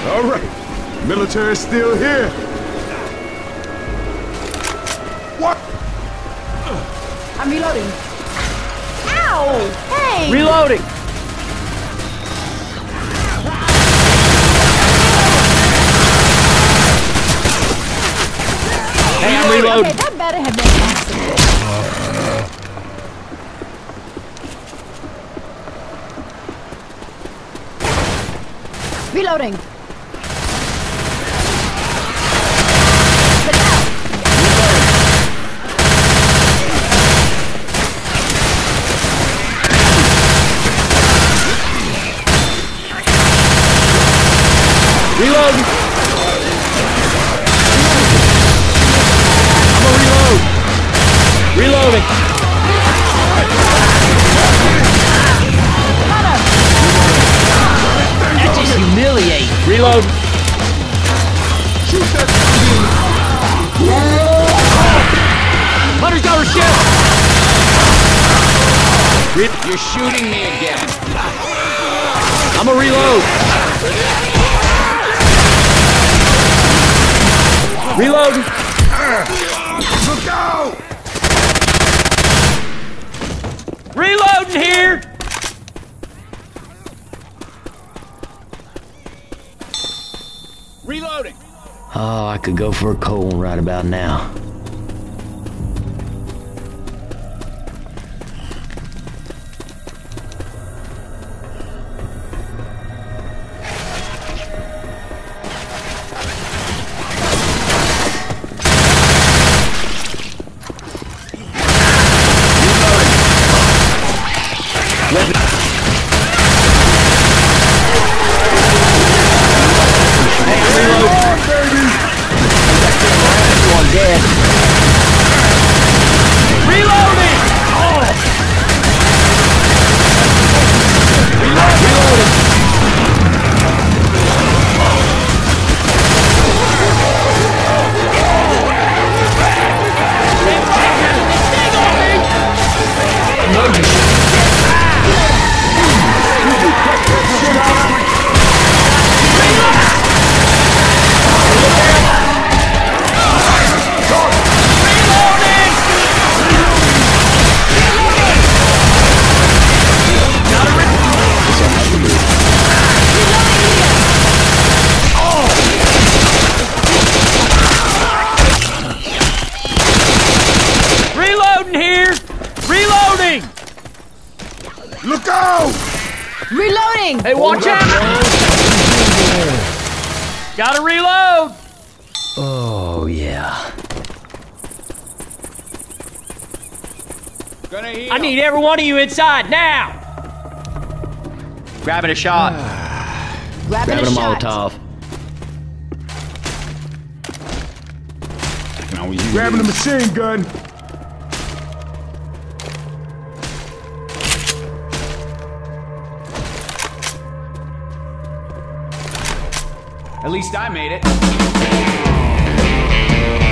All right. Military's still here. What? I'm reloading. Ow! Hey! Reloading! Hey, I'm reloading. Okay, that better have been possible. Reloading. Reloading! I'm gonna reload! Reloading! That's just humiliating! Reload! Shoot that Hunter's got her ship! You're shooting me again. I'm gonna reload! Reload! Look out! Reloading here! Reloading. Oh, I could go for a cold one right about now. Look out! Reloading! Hey, watch out! Gotta reload! Oh, yeah. Gonna heal. I need every one of you inside now! Grabbing a shot. Grabbing Grabbing a a shot. Molotov. I can always use Grabbing the these. machine gun. At least I made it.